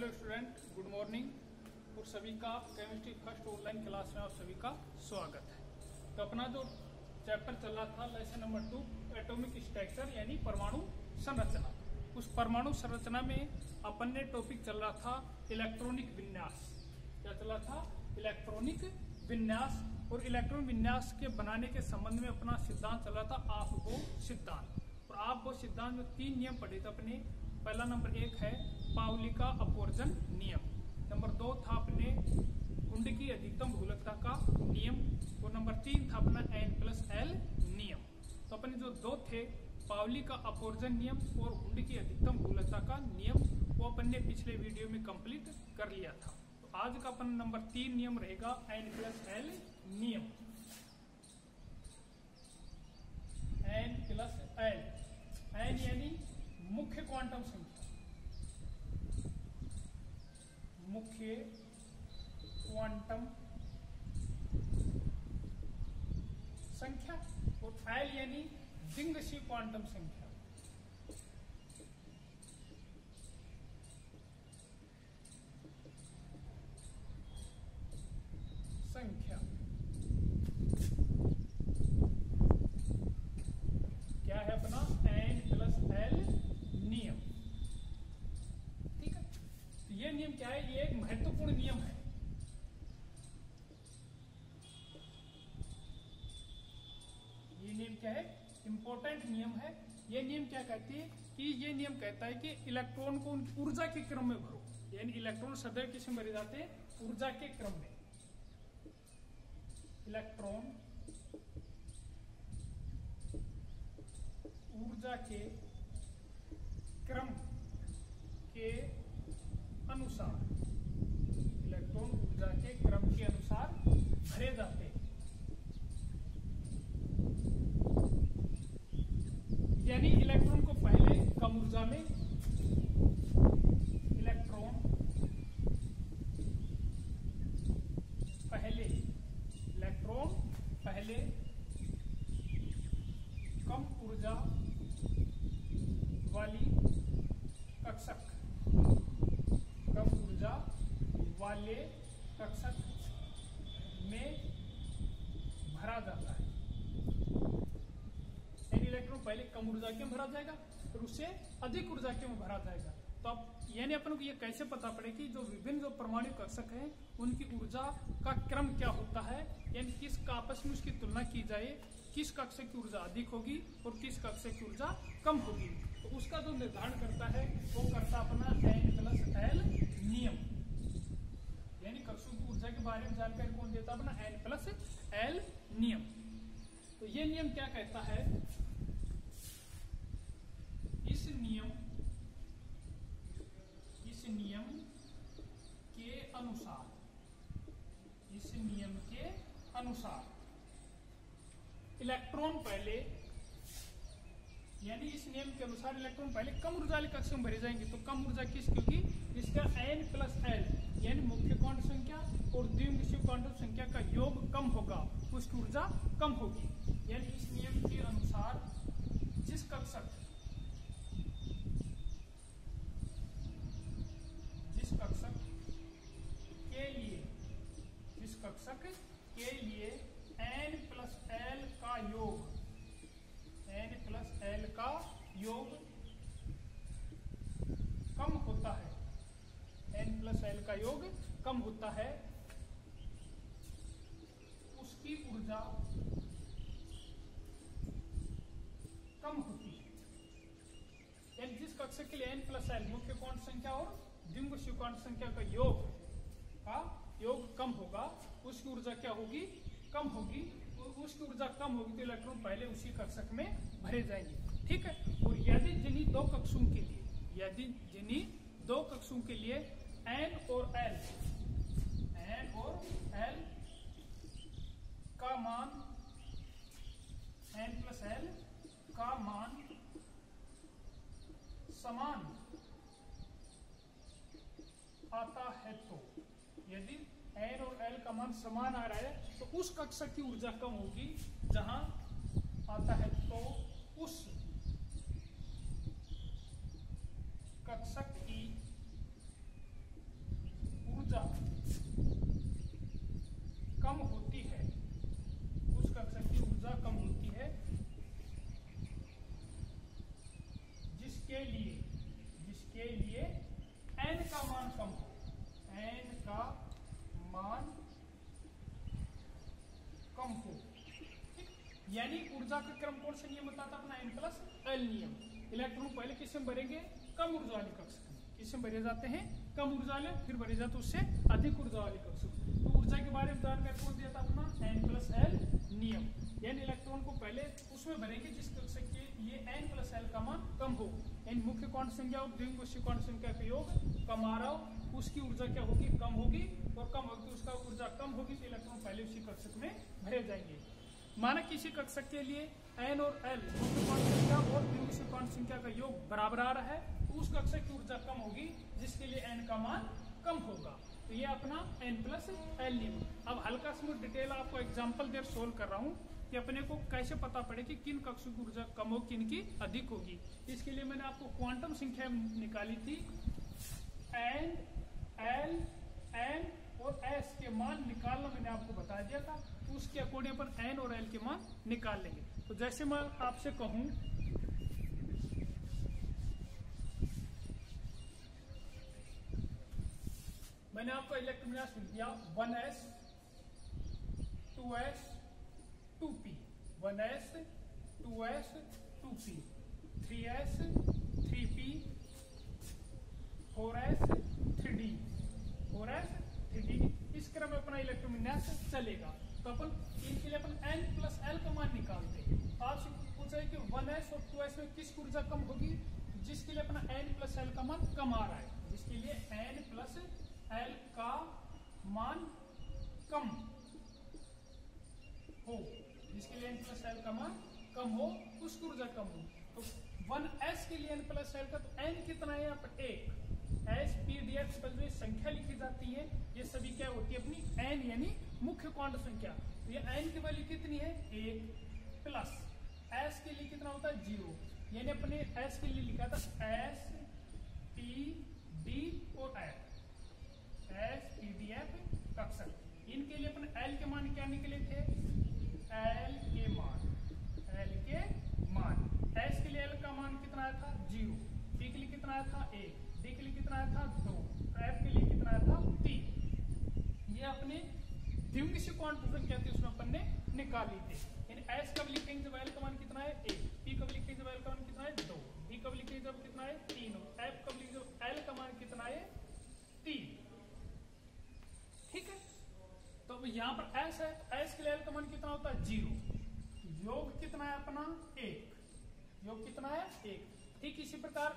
Hello student, good morning. और सभी का केमिस्ट्री फर्स्ट ऑनलाइन क्लास में आप सभी का स्वागत है। तो अपना जो चैप्टर चल रहा था लेसन नंबर 2 एटॉमिक स्ट्रक्चर यानी परमाणु संरचना, उस परमाणु संरचना में अपन ने टॉपिक चल रहा था इलेक्ट्रॉनिक विन्यास। क्या चल रहा था? इलेक्ट्रॉनिक विन्यास। और इलेक्ट्रॉन विन्यास के बनाने के संबंध में अपना सिद्धांत चल रहा था आपबो सिद्धांत। और आपबो सिद्धांत में 3 नियम पढ़े थे अपने। पहला नंबर 1 है पाउली का अपवर्जन नियम। नंबर 2 था अपने कुंड की अधिकतम भूलकता का नियम। और नंबर 3 था अपना N+L नियम। तो अपने जो 2 थे पाउली का अपवर्जन नियम और कुंड की अधिकतम भूलकता का नियम, वो अपन ने पिछले वीडियो में कंप्लीट कर लिया था। तो आज का अपन नंबर 3 नियम रहेगा N+L नियम। N+L, N यानी मुख्य क्वांटम संख्या, मुख्य क्वांटम संख्या। और L यानी दिंगशी क्वांटम संख्या। क्या है अपना N+L नियम। ठीक है, तो ये नियम क्या है? ये एक महत्वपूर्ण नियम है। ये नियम क्या है? इंपॉर्टेंट नियम है। ये नियम क्या कहती है कि ये नियम कहता है कि इलेक्ट्रॉन को उनकी ऊर्जा के क्रम में भरो। यानी इलेक्ट्रॉन सदैव किस में भरे जाते हैं? ऊर्जा के क्रम में। इलेक्ट्रॉन ऊर्जा के क्रम के अनुसार, इलेक्ट्रॉन ऊर्जा के क्रम के अनुसार भरे जाते हैं। यानी इलेक्ट्रॉन को पहले कम ऊर्जा में, इलेक्ट्रॉन पहले कम ऊर्जा वाली कक्षक, कम ऊर्जा वाले कक्षक में भरा जाता है। यानी इलेक्ट्रॉन पहले कम ऊर्जा के में भरा जाएगा फिर उससे अधिक ऊर्जा के में भरा जाएगा। तो अब यानी अपन को ये कैसे पता पड़े कि जो विभिन्न जो परमाणु कक्षक हैं उनकी ऊर्जा का क्रम क्या होता है, यानी किस का आपस में उसकी तुलना की जाए, किस कक्षक की ऊर्जा अधिक होगी और किस कक्षक की ऊर्जा कम होगी। तो उसका जो निर्धारण करता है वो करता अपना N+L नियम। यानी कक्षों की ऊर्जा के बारे में जानकारी कौन देता? अपना N+L नियम। तो ये नियम क्या कहता है? इस नियम के अनुसार इलेक्ट्रॉन पहले, यानी इस नियम के अनुसार इलेक्ट्रॉन पहले कम ऊर्जा वाले कक्षक में भरे जाएंगे। तो कम ऊर्जा किस? क्योंकि इसका N+L यानी मुख्य क्वांटम संख्या और द्विमुखी क्वांटम संख्या का योग कम होगा, उसकी ऊर्जा कम होगी। यानी इस नियम के अनुसार जिस कक्षक के लिए N+L का योग कम होता है, N+L का योग कम होता है, उसकी ऊर्जा कम होती है। यानी जिस कक्षक के लिए N+L मुख्य क्वांटम संख्या और द्विमुखी क्वांटम संख्या का योग कम होगा, उसकी ऊर्जा क्या होगी? कम होगी। और उसकी ऊर्जा कम होगी तो इलेक्ट्रॉन पहले उसी कक्षक में भरे जाएंगे। ठीक है। और यदि जिन्हीं दो कक्षों के लिए N और L का मान, N+L का मान समान आता है, तो यदि N और L का मान समान आ रहा है तो उस कक्षक की ऊर्जा कम होगी। जहां आता है तो उस कक्षक की मान कम हो। यानी ऊर्जा का क्रम कौन सा नियम बताता है अपना n+l नियम। इलेक्ट्रॉन पहले किसमें भरेंगे, कम ऊर्जा वाले कक्ष में। किसमें भरे जाते हैं, कम ऊर्जा वाले, फिर भरे जाते उससे अधिक ऊर्जा वाले कक्ष में। तो ऊर्जा के बारे में जानकारी कौन दिया था अपना n+l नियम। यानी इलेक्ट्रॉन को पहले उसमें भरेंगे जिस कक्ष के ये n+l का मान कम हो। यानी मुख्य क्वांटम संख्या और द्विविमीय क्वांटम संख्या का योग कम आ रहा हो, उसकी ऊर्जा क्या होगी, कम होगी, और कम होगी उसका ऊर्जा कम होगी, तो इलेक्ट्रॉन पहले उसी कक्षक में भरे जाएंगे। माना किसी कक्षक के लिए n और l मुख्य क्वांटम संख्या और द्विविमीय क्वांटम संख्या का योग बराबर आ रहा है, तो उस कक्षक की ऊर्जा कम होगी जिसके लिए n का मान कम होगा। तो ये अपना n+l नियम। अब हल्का सा मैं डिटेल आपको एग्जांपल देकर सोल्व कर रहा हूँ कि अपने को कैसे पता पड़े कि किन कक्षों की ऊर्जा कम हो, किन की अधिक होगी। इसके लिए मैंने आपको क्वांटम संख्या निकाली थी, n, l, m और s के मान निकालना मैंने आपको बता दिया था। तो उसके अकॉर्डिंग अपन n और l के मान निकाल लेंगे। तो जैसे मैं आपसे कहूं मैंने आपको इलेक्ट्रोविन्यास लिख दिया 1s 2s 2p, 1s 2s 2p, 3s 3p, 4s 3d, 4s 3d। इस क्रम में अपना इलेक्ट्रोविन्यास चलेगा। तो अपन इनके लिए अपन n+l का मान निकालते हैं। आपसे पूछा है कि 1s और 2s में किस ऊर्जा कम होगी, जिसके लिए अपना n+l का मान कम आ रहा है, जिसके लिए n+l का मान कम हो, जिसके लिए n+l का मान कम हो, उसकी ऊर्जा कम हो। तो 1s के लिए n+l का, तो n कितना है यहाँ पर 1, s p dx पर जो संख्या लिखी जाती है ये सभी क्या होती है अपनी n यानी मुख्य क्वांटम संख्या। तो ये n की वैल्यू कितनी है 1, प्लस s के लिए कितना होता है 0, यानी अपने s के लिए लिखा था s p d और f, s p d f कक्षक। इनके लिए अपने l के मान क्या निकले थे, l के मान s के लिए l का मान कितना आया था 0, p के लिए कितना आया था 1, d के लिए कितना आया था 2, f के लिए कितना आया था 3। ये अपने द्विविमीय क्वांटम संख्या थी, उसमें अपन ने निकाली थी। यानी s कब लिखेंगे जब l का मान कितना है 1, p कब लिखेंगे जब l का मान कितना है 2, d कब लिखेंगे जब कितना है 3, f कब लिखेंगे जब l का मान कितना है 3। ठीक है, तो यहाँ पर s है, s के लिए l का मान कितना होता है 0, योग कितना है अपना 1, योग कितना है 1। ठीक इसी प्रकार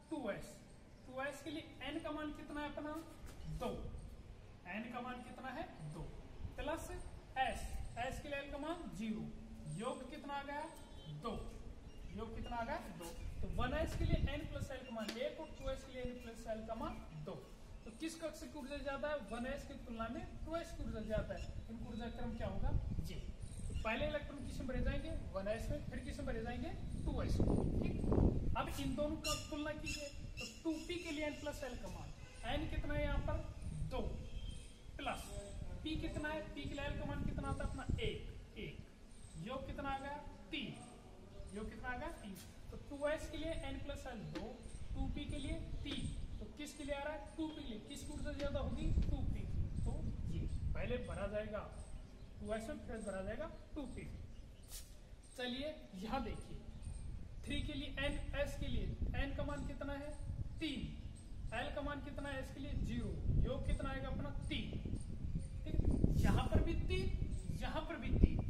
2s के लिए n का मान कितना है अपना 2, n का मान कितना है 2, प्लस s के लिए l का मान 0, योग कितना आ गया 2, योग कितना आ गया 2। तो 1s के लिए n+l का मान 1 और 2s के लिए n+l का मान 2। तो किस कक्ष की ऊर्जा ज्यादा है, 1s की तुलना में 2s की ऊर्जा ज्यादा है। इनका ऊर्जा क्रम क्या होगा जी। तो पहले इलेक्ट्रॉन किसमें भरे जाएंगे 1s में, फिर किसमें भरे जाएंगे 2s में। ठीक, अब इन दोनों का तुलना कीजिए। तो 2p के लिए n+l का मान, n कितना है यहाँ पर 2, प्लस p कितना है, p के लिए l का मान कितना आता है अपना 1, योग कितना आ गया 3, योग कितना आ गया 3। तो 2s के लिए n+l 2, 2p के लिए 3। तो किसके लिए आ रहा है 2p के लिए, किसकी ऊर्जा ज्यादा होगी 2p की। तो ये पहले भरा जाएगा 2s में, फिर भरा जाएगा 2p। चलिए यहाँ देखिए 3 के लिए s के लिए n का मान कितना है 3, l का मान कितना है s के लिए 0, योग कितना आएगा अपना 3। ठीक, यहाँ पर भी 3, यहाँ पर भी 3,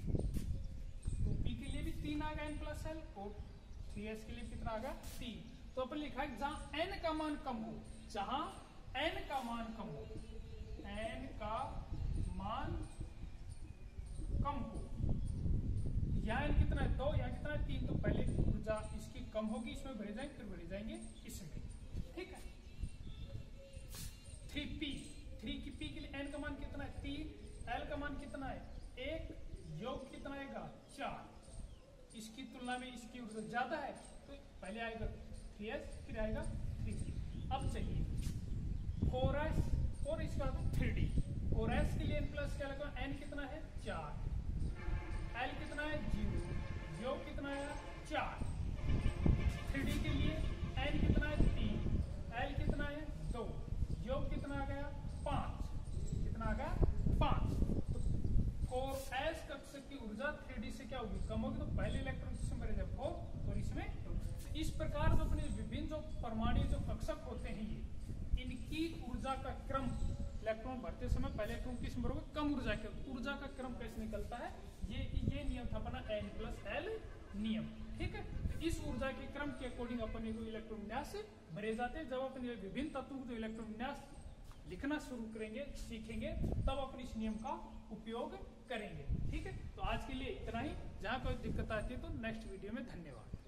2p के लिए भी 3 आ गया n+l और 3s के लिए कितना आ गया 3। तो अपन लिखा है जहां n का मान कम हो, जहां n का मान कम हो, n का मान कम हो, यहाँ n कितना है 2, यहाँ कितना है 3। तो पहले ऊर्जा इसकी कम होगी, इसमें भरे जाएंगे, फिर भरे जाएंगे इसमें। ठीक है, 3p के लिए n का मान कितना है 3, l का मान कितना है 1, योग कितना आएगा 4। इसकी तुलना में इसकी ऊर्जा ज्यादा है, तो पहले आएगा 3s, फिर आएगा 3p। अब चलिए 4s और इसका 3d। 4s के लिए n+ क्या लगा, n कितना है 4, l कितना है 0, योग कितना है 4। 3d के लिए n कितना है 3, l कितना है 2, योग कितना आ गया 5, कितना आ गया जो परमाणु जो कक्षक होते हैं इनकी ऊर्जा का क्रम इलेक्ट्रॉन भरते समय पहले इलेक्ट्रॉन किस नंबर होगा, कम ऊर्जा के, ऊर्जा का क्रम कैसे निकलता है, ये नियम था अपना n+l नियम। ठीक है, तो इस ऊर्जा के क्रम के अकॉर्डिंग अपन इलेक्ट्रॉन विन्यास भरे जाते हैं। जब अपन विभिन्न तत्वों को इलेक्ट्रॉन विन्यास लिखना शुरू करेंगे, सीखेंगे, तब अपन इस नियम का उपयोग करेंगे। ठीक है, तो आज के लिए इतना ही। जहां कोई दिक्कत आती है तो नेक्स्ट वीडियो में। धन्यवाद।